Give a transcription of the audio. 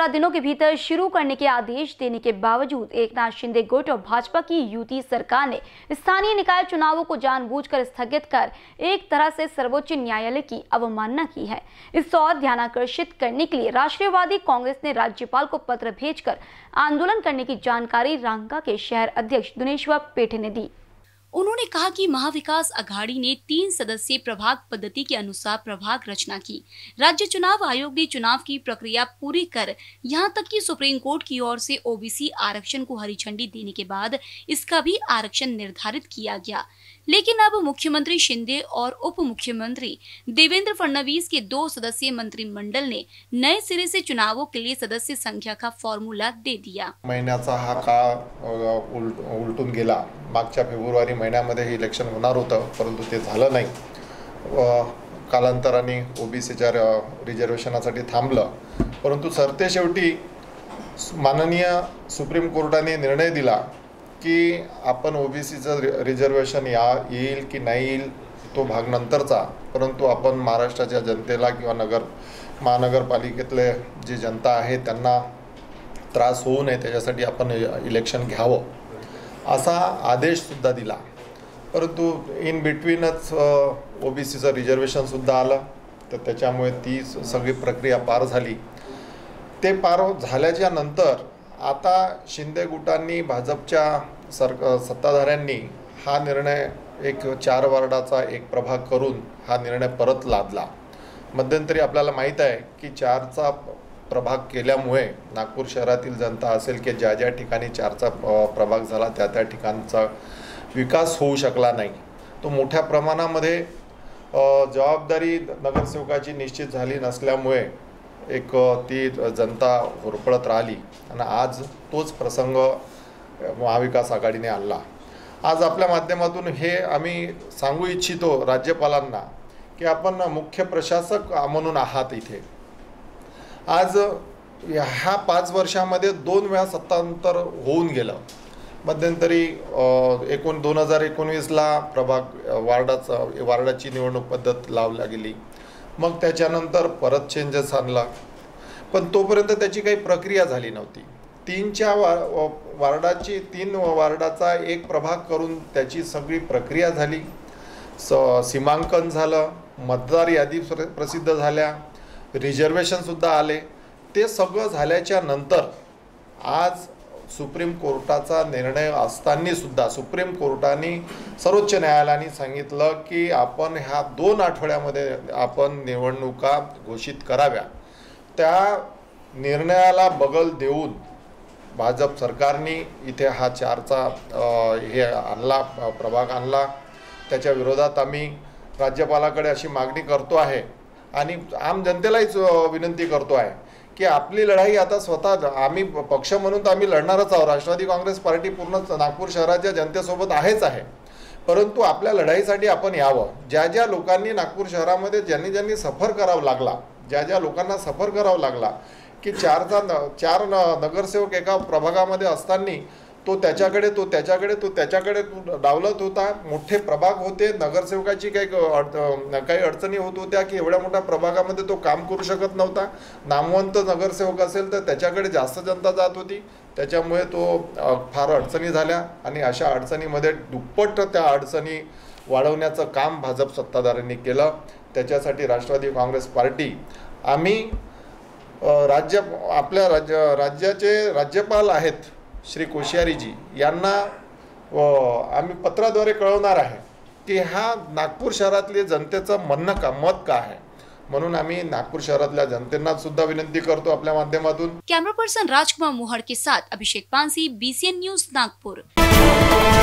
15 दिनों के भीतर शुरू करने के आदेश देने के बावजूद एकनाथ शिंदे गुट और भाजपा की युति सरकार ने स्थानीय निकाय चुनावों को जानबूझकर स्थगित कर एक तरह से सर्वोच्च न्यायालय की अवमानना की है। इस ओर ध्यानाकर्षित करने के लिए राष्ट्रीयवादी कांग्रेस ने राज्यपाल को पत्र भेजकर आंदोलन करने की जानकारी रांका के शहर अध्यक्ष दिनेश्वर पेठे ने दी। उन्होंने कहा कि महाविकास अघाड़ी ने 3 सदस्यीय प्रभाग पद्धति के अनुसार प्रभाग रचना की। राज्य चुनाव आयोग ने चुनाव की प्रक्रिया पूरी कर यहां तक कि सुप्रीम कोर्ट की ओर से ओबीसी आरक्षण को हरी झंडी देने के बाद इसका भी आरक्षण निर्धारित किया गया। लेकिन अब मुख्यमंत्री शिंदे और उप मुख्यमंत्री देवेंद्र फडणवीस के 2 सदस्यीय मंत्रिमंडल ने नए सिरे से चुनावों के लिए सदस्य संख्या का फॉर्म्यूला दे दिया। महिन्याचा हा काळ उलटून गेला। मागच्या फेब्रुवारी महिन्यामध्ये हे इलेक्शन होणार होतं, परंतु ते झालं नाही। कालांतराने ओबीसीच्या रिझर्वेशनासाठी थांबलं, परंतु सरतेशेवटी माननीय सुप्रीम कोर्टाने निर्णय दिला की आपण ओबीसीचं रिझर्वेशन येईल की नाही येईल तो भाग नंतरचा, परंतु आपण महाराष्ट्राच्या जनतेला किंवा महानगरपालिकेतले जी जनता आहे त्यांना त्रास होऊ नये त्याच्यासाठी आपण इलेक्शन घ्यावं असा आदेश सुद्धा दिला। परंतु इन बिटवीनच ओबीसीचं रिझर्वेशन सुद्धा आलं, तर त्याच्यामुळे ती सगळी प्रक्रिया पार झाली। ते पार झाल्याच्या नंतर आता शिंदे गुटांनी भाजपच्या सत्ताधाऱ्यांनी हा निर्णय एक 4 वार्डाचा एक प्रभाग करून हा निर्णय परत लादला। मध्यंतरी आपल्याला माहीत आहे की 4चा प्रभाग केल्यामुळे नागपूर शहरातील जनता असेल की ज्या ज्या ठिकाणी 4चा प्रभाग झाला त्या ठिकाणचा विकास होऊ शकला नाही। तो मोठ्या प्रमाणामध्ये जबाबदारी नगरसेवकाची निश्चित झाली नसल्यामुळे एक ती जनता होरपळत राहिली आणि आज तोच प्रसंग महाविकास आघाडीने आणला। आज आपल्या माध्यमातून हे आम्ही सांगू इच्छितो राज्यपालांना की आपण मुख्य प्रशासक म्हणून आहात इथे। आज ह्या 5 वर्षामध्ये 2 वेळा सत्तांतर होऊन गेलं। मध्यंतरी 2019ला वार्डाची निवडणूक पद्धत लावली गेली, मग त्याच्यानंतर परत चेंजेस आणला, पण तोपर्यंत त्याची काही प्रक्रिया झाली नव्हती। 3 वार्डाचा एक प्रभाग करून त्याची सगळी प्रक्रिया झाली, सीमांकन झालं, मतदार यादी प्रसिद्ध झाल्या, रिझर्वेशन सुद्धा आले। ते सगळं झाल्याच्या नंतर आज सुप्रीम कोर्टाचा निर्णय असताना सुद्धा सुप्रीम कोर्टाने सर्वोच्च न्यायालयाने सांगितलं की आपण ह्या 2 आठवड्यामध्ये आपण निवडणुका घोषित कराव्या। त्या निर्णयाला बगल देऊन भाजप सरकारने इथे हा 4चा हे आणला प्रभाग आणला। त्याच्या विरोधात आम्ही राज्यपालाकडे अशी मागणी करतो आहे आणि आम जनतेलाच विनंती करतो आहे की आपली लढाई आता स्वतः आम्ही पक्ष म्हणून तर आम्ही लढणारच आहोत। राष्ट्रवादी काँग्रेस पार्टी पूर्ण नागपूर शहराच्या जनतेसोबत आहेच आहे, परंतु आपल्या लढाईसाठी आपण यावं। ज्या ज्या लोकांनी नागपूर शहरामध्ये ज्यांनी सफर करावं लागला, ज्या लोकांना सफर करावं लागला की 4 नगरसेवक एका प्रभागामध्ये असताना तो त्याच्याकडे डावलत होता। मोठे प्रभाग होते, नगरसेवकाची काही अडचणी होत होत्या की एवढ्या मोठ्या प्रभागामध्ये तो काम करू शकत नव्हता। नामवंत नगरसेवक असेल तर त्याच्याकडे जास्त जनता जात होती, त्याच्यामुळे तो फार अडचणी झाल्या आणि अशा अडचणीमध्ये दुप्पट त्या अडचणी वाढवण्याचं काम भाजप सत्ताधाऱ्यांनी केलं। त्याच्यासाठी राष्ट्रवादी काँग्रेस पार्टी आम्ही आपल्या राज्याचे राज्यपाल आहेत श्री कोश्यारीजी यांना आम्ही पत्राद्वारे कळवणार आहे की हा नागपूर शहरातले जनतेचं मत का आहे, म्हणून आम्ही नागपूर शहरातल्या जनतेंना सुद्धा विनंती करतो आपल्या माध्यमातून। कैमरा पर्सन राजकुमार मोहड़ के साथ अभिषेक पानसी, BCN न्यूज नागपुर।